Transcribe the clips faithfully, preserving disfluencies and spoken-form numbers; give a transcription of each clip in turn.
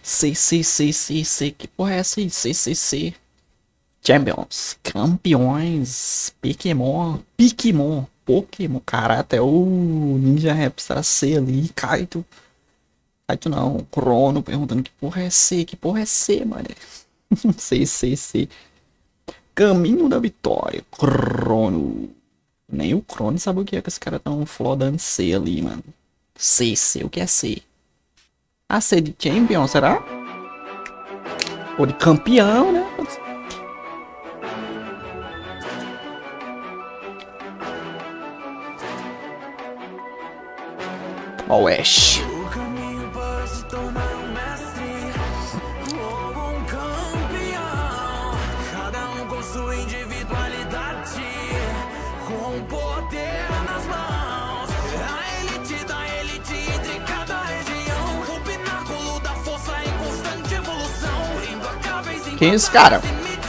C, C, C, C, C. Que porra é essa aí? C, C, C. Champions. Campeões. Pokémon. Pokémon. Pokémon. Cara, até o Ninja Rapstar C ali. Kaito. Kaito não. Crono perguntando que porra é C. Que porra é C, mano? C, C, C. Caminho da vitória. Crono. Nem o Crono sabe o que é que os caras tão flodando C ali, mano. C, C. O que é C? A C de Champion, será? Ou de campeão, né? Ó o Ash. Quem é esse cara?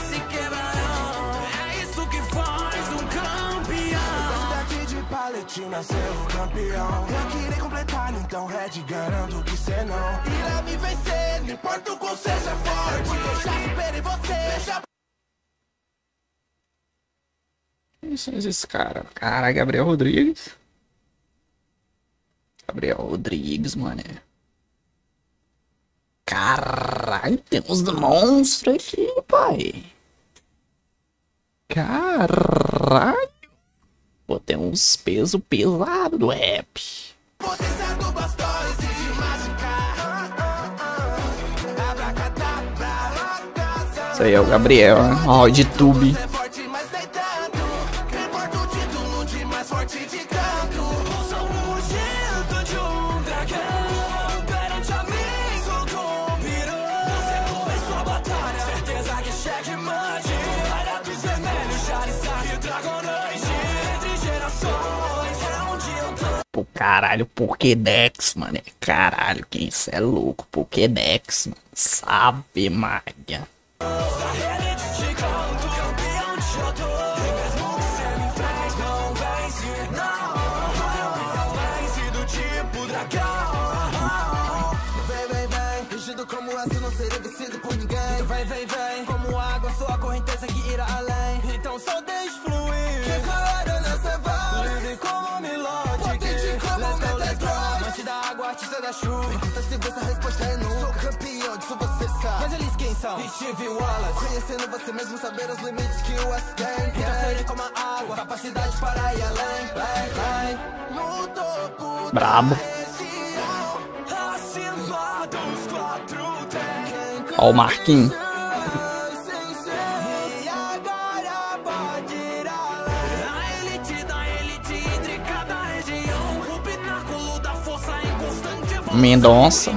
Quem são esses caras? Cara, Gabriel Rodrigues. Gabriel Rodrigues, mano. Caralho, tem uns monstros aqui, pai. Caralho. Pô, tem uns pesos pesados do rap. Isso aí é o Gabriel, né? Ó, de tube. Pô, caralho, Pokédex, mano. Caralho, quem isso é louco? Pokédex, mano. Sabe, Maria. Vem, vem, vem, como água, sou a correnteza que irá além. Então só deixe fluir. Que colora nessa voz, livre como Milord. Potente como Metatron. Mate da água, artista da chuva. Pergunta se você a resposta é não. Sou campeão, disso você sabe. Mas eles quem são? Steve Wallace. Conhecendo você mesmo, saber os limites que o S tem. Então serei como a água, capacidade para ir além. Vai, vai, no topo. Brabo. Ó o Marquinhos. Mendonça.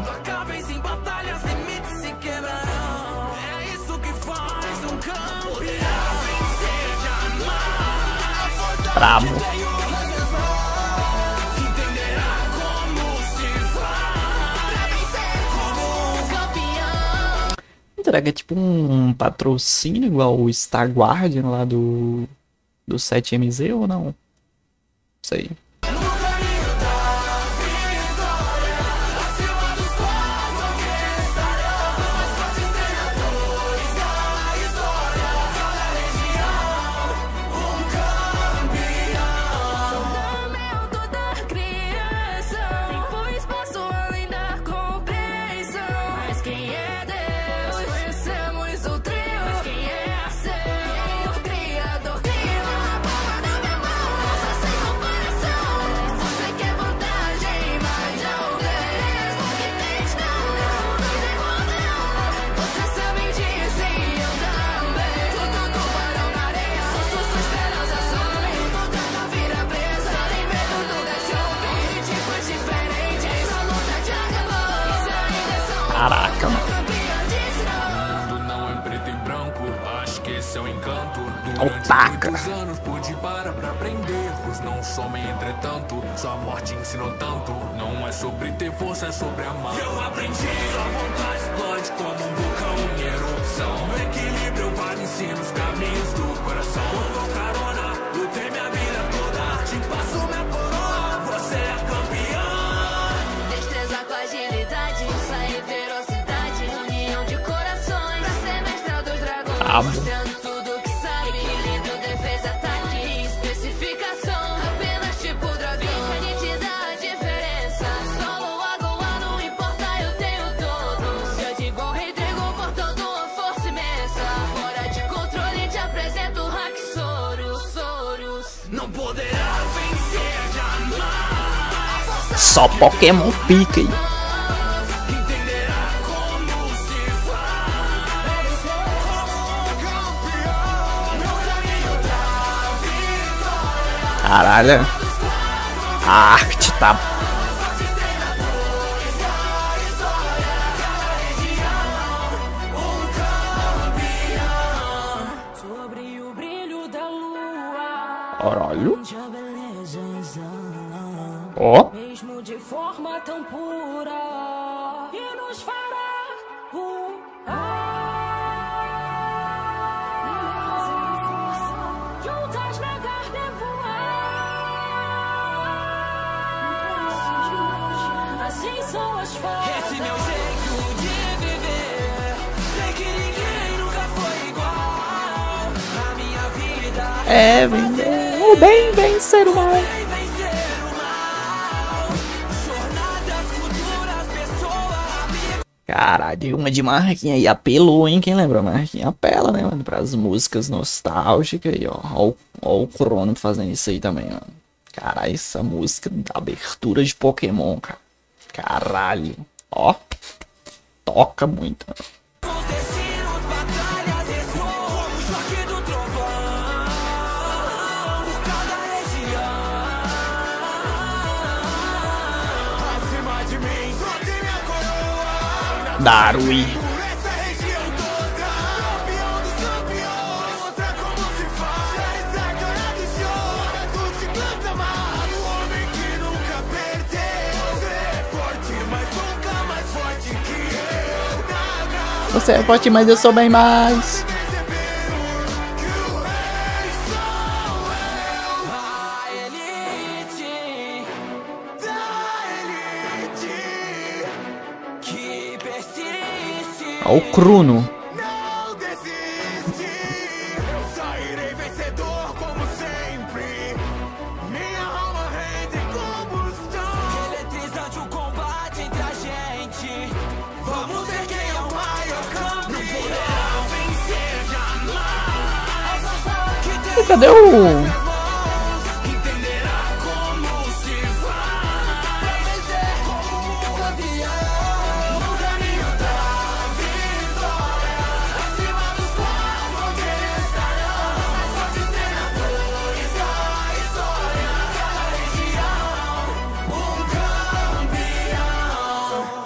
Brabo. Será que é tipo um patrocínio igual o Star Guardian lá do do sete M Z ou não? Não sei. Caraca, mano. Não é preto e branco, acho que esse é o encanto. Otaca. Durante muitos anos pude parar pra aprender. Os não somem, entretanto, sua morte ensinou tanto. Não é sobre ter força, é sobre amar. Eu aprendi, sua vontade explode como um vulcão em erupção. No equilíbrio eu paro, ensino os caminhos do coração. Vou carona, lutei minha vida toda, te passo minha coroa, você é campeã. Destreza com agilidade, força e velocidade. Brabo. Tudo que sabe, equilíbrio, defesa, ataque, especificação. Apenas tipo dragão, a nítida a diferença. Solo, água, não importa, eu tenho todo. Se eu digo rei Dragon, portando uma força imensa. Fora de controle, te apresento o hack Soros, Soros. Não poderá vencer jamais. Só Pokémon pica aí. Entenderá como se faz. Meu caminho da vitória. Caralho. A arte tá. Sobre o brilho da lua. Caralho. A beleza exala. Ó. Mesmo de forma tão pura, e nos fará voar. Juntas na Gardevoir. Assim são as fadas. Esse meu jeito de viver, sei que ninguém nunca foi igual. Na minha vida É, vencer. O bem vencer o mal. vem vencer o mal. Jornadas, culturas, pessoas. Caralho, uma de Marquinha aí apelou, hein? Quem lembra? Marquinha apela, né, mano? Pras músicas nostálgicas aí, ó. Ó, o- ó o Crono fazendo isso aí também, mano. Caralho, essa música da abertura de Pokémon, cara. Caralho. Ó. Toca muito, mano. Os destinos, batalhas ressoam como o choque do trovão. Por cada região. Acima de mim, só tem minha coroa. Darui. Por essa região toda, campeão dos campeões. Mostra como se faz. Essa cara do show, hora do ciclano amado. O homem que nunca perdeu. Você é forte, mas nunca mais forte que eu. Nada Você é forte, mas eu sou bem mais. perceberam que o rei sou eu. A elite da elite que persiste. Ó o Crono. Não desiste, sairei vencedor como sempre. Minha alma rende combustão. Eletrizante o combate entre a gente. Vamos ver quem é o maior campeão. Não poderá vencer jamais. Que tem E cadê o. as mãos, entenderá como se faz. Vai vencer como um campeão. No caminho da vitória. Acima dos quatro que estarão. Mais fortes treinadores da história. Cada região, um campeão.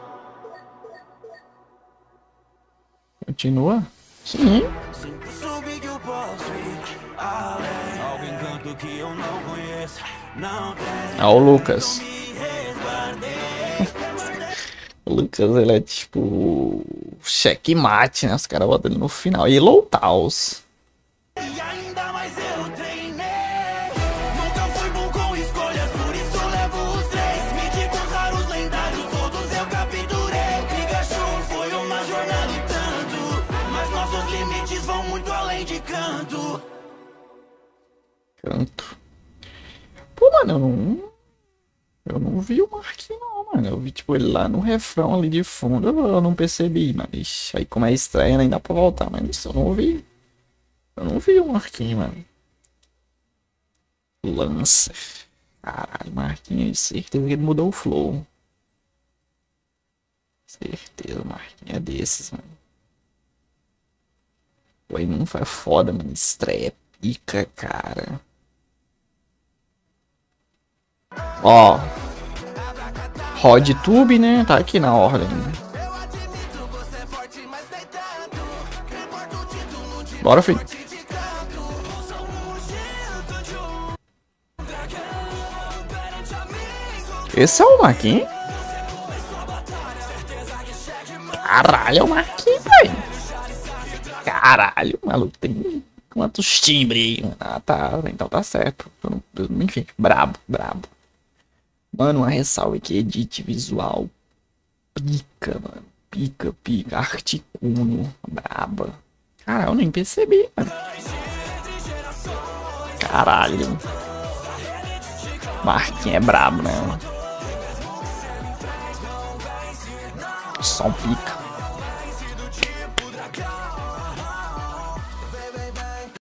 Continua? Sim. Sempre soube que eu posso ir além. Algo encanto que eu não conheço. Não tem. Ó o Lucas. Me resguardei. O Lucas, ele é tipo. Checkmate, né? Os caras botam ele no final. E Loutaus. E ainda mais eu treinei. Nunca fui bom com escolhas, por isso levo os três. Míticos, raros, lendários, todos eu capturei. Pikachu foi uma jornada e tanto, mas nossos limites vão muito além de canto. Canto. Pô, mano, eu não. Eu não vi o Marquinhos, não, mano. Eu vi, tipo, ele lá no refrão ali de fundo. Eu, eu não percebi, mano. Ixi, aí como é estranho, nem dá pra voltar. Mas isso eu não vi. Eu não vi o Marquinhos, mano. Lancer. Caralho, Marquinhos, certeza que ele mudou o flow. Certeza, o Marquinhos é desses, mano. Pô, aí não foi foda, mano. Estreia pica, cara. Ó. RodTube, né? Tá aqui na ordem. Eu admito, você é forte, mas nem tanto. Não importa o título de Bora, filho. de canto. Sou um ungido de um dragão perante a mim. Esse é o Marquinhos? Caralho, é o Marquinhos, velho. Caralho, o maluco tem quantos timbres aí, mano? Ah, tá. Então tá certo. Eu não- eu- Enfim, brabo, brabo. Mano, uma ressalva aqui, edit visual. Pica, mano. Pica, pica. Articuno. Braba. Caralho, eu nem percebi, mano. Caralho. Marquinhos é brabo, né? Só um pica.